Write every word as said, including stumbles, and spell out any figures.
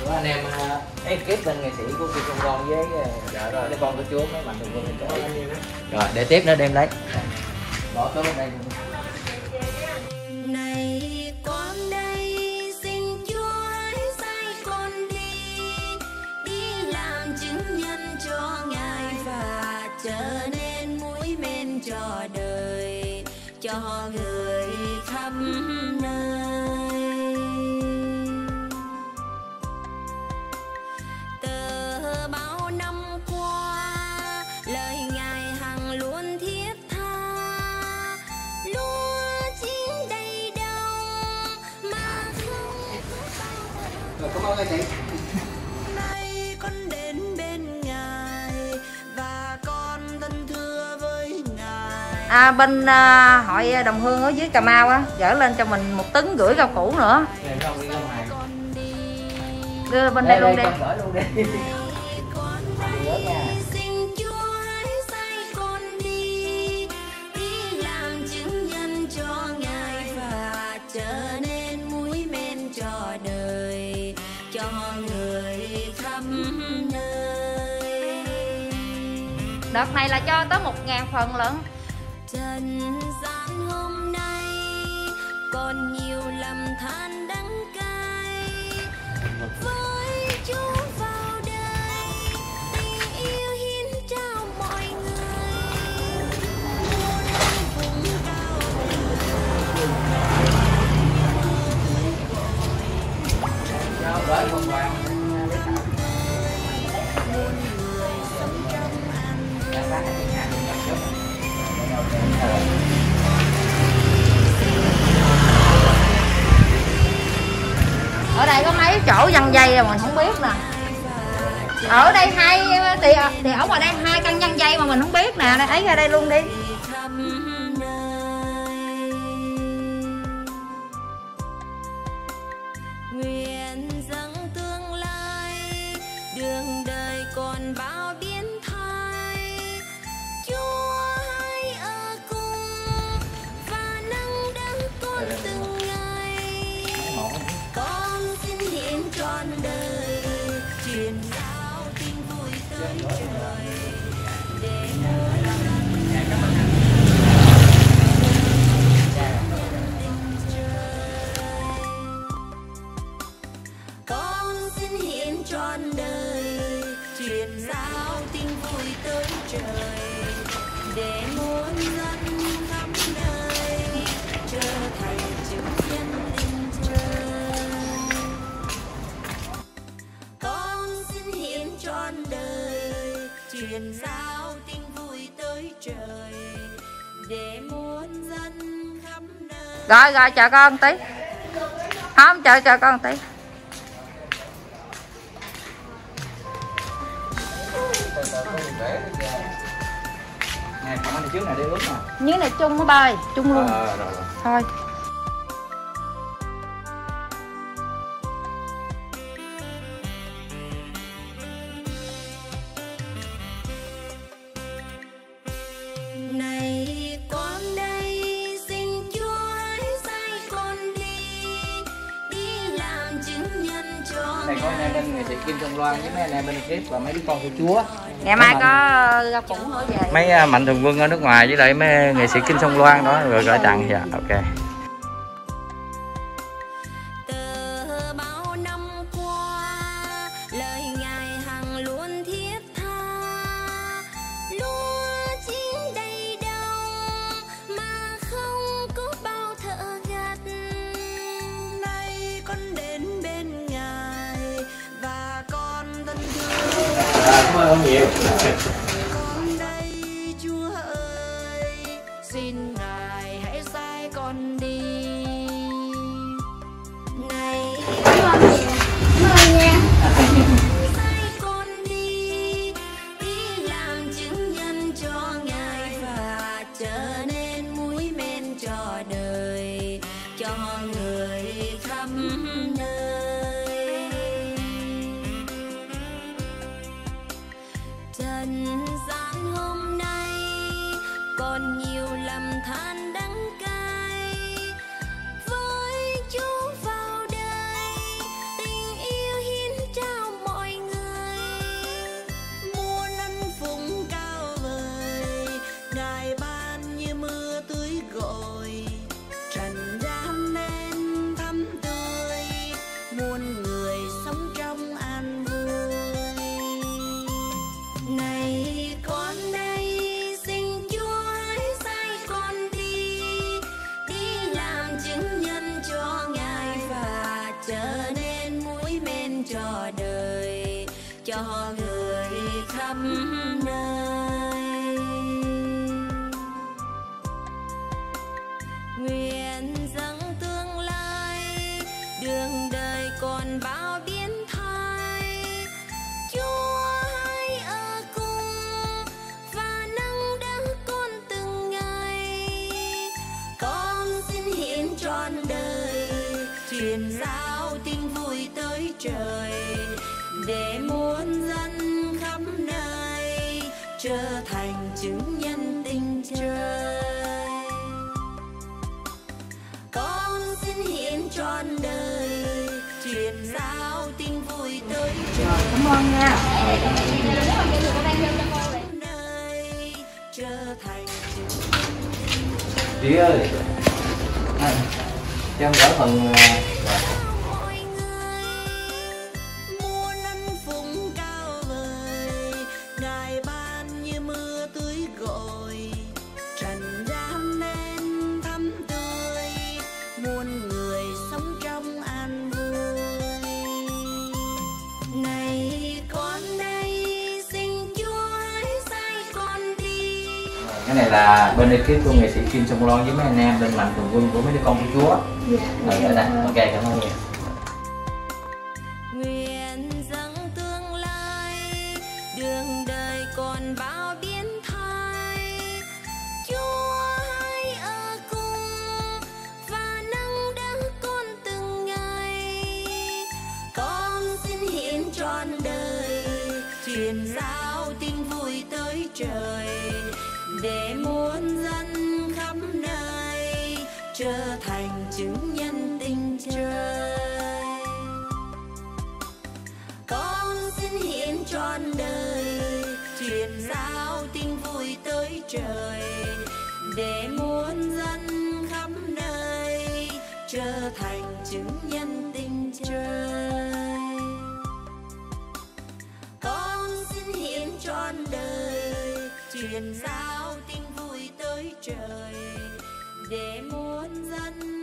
của anh em ekip bên nghệ sĩ của Kim Song Loan với dạ rồi con của chúa mấy Mạnh Thường Quân mình có rồi để tiếp nữa đem lấy bỏ tới bên đây. Này con đây xin Chúa hãy sai con đi đi làm chứng nhân cho Ngài và trở nên mũi men cho đời cho người khắp nơi. Từ bao năm qua lời Ngài hằng luôn thiết tha, lúa chín đầy đồng mà không Rồi, cảm ơn anh chị. nay con đến bên Ngài và con thân thưa với Ngài. À, bên à, hội đồng hương ở dưới Cà Mau á gửi lên cho mình một tấn rưỡi rau củ nữa. Đưa bên đây, đây luôn đi. Gửi luôn đi. Xin Chúa hãy sai con đi đi làm chứng nhân cho Ngài và trở nên mũi men cho đời cho người khắp nơi. Đợt này là cho tới một ngàn phần lận. Trần gian hôm nay còn nhiều lầm than đắng cay, với Chúa vào đời tình yêu hiến trao mọi người muôn vùng cao Cho gửi một vàng. Ở đây có mấy chỗ giăng dây mà mình không biết nè. Ở đây hai thì, thì ở ngoài đây hai căn giăng dây mà mình không biết nè. Ấy ra đây luôn đi. Nguyện dâng tương lai đường đời còn bao biến thái, Chúa hãy ở cùng và nâng đỡ con từng ngày. Con xin hiến trọn đời truyền giao tin vui tới trời để con xin hiến trọn đời truyền giao tin vui tới trời để muôn dân khắp nơi trở thành chứng nhân tình trời. Con xin hiến trọn đời truyền giao tin vui tới trời để muôn dân khắp nơi. Rồi rồi chờ con tí. Không chờ chờ con tí. Nè, còn anh trước này đi ướt nè. Miếng này chung với bơi, chung luôn. Ờ, rồi, rồi. Thôi. Này con đây xin Chúa hãy sai con đi đi làm chứng nhân cho Này có anh em bên nghệ sĩ Kim Song Loan với mấy anh em bên ekip và mấy đứa con của chúa. Ngày mai có rau củ nữa về. Mấy Mạnh Thường Quân ở nước ngoài với lại mấy nghệ sĩ Kim Song Loan đó rồi gửi tặng. Dạ, ok. từ bao năm qua lời Ngài hằng luôn thiết tha, lúa chín đầy đồng mà không có bao thợ gặt. Nay con đến bên Ngài và con thân thương. Cảm ơn ông nhiều. Con đây Chúa ơi, xin Ngài hãy sai con đi. Này Cảm ơn nhiều. Cảm ơn nha. sai con đi đi làm chứng nhân cho Ngài và trở nên mũi men cho đời cho người khắp nơi. Trần gian hôm nay còn nhiều lầm than đắng cay, với Chúa vào đời tình yêu hiến trao cho người khắp nơi. Nguyện dâng tương lai đường đời còn bao biến thái, Chúa hãy ở cùng và nâng đỡ con từng ngày. Con xin hiến trọn đời, truyền giao tin vui tới trời, để muôn dân khắp nơi trở thành chứng nhân tình trời. Con xin hiến trọn đời, truyền giao tin vui tới trời. Cảm ơn nha. Nơi trở thành chứng Chị ơi, à, cho em gỡ phần uh, mọi người muôn ân phụng cao vời, Ngài ban như mưa tưới gọi, trần gian nên thắm tươi, muôn người sống trong an vui. Này con đây, xin Chúa hãy sai con đi. cái này là bên ekip của nghệ sĩ Kim Sông Loan với mấy anh em bên mạnh thường quân của mấy đứa con của Chúa. Rồi đây, ok, cảm ơn nhiều. Nguyện dâng tương lai đường đời còn bao biến thái, Chúa hãy ở cùng và nâng đỡ con từng ngày. Con xin hiến trọn đời, truyền giao tin vui tới trời, để muôn dân khắp nơi trở thành chứng nhân tình trời. Con xin hiến trọn đời, truyền giao tin vui tới trời, để muôn dân khắp nơi trở thành chứng nhân tình trời. Con xin hiến trọn đời, truyền giao tin vui tới trời, để muôn dân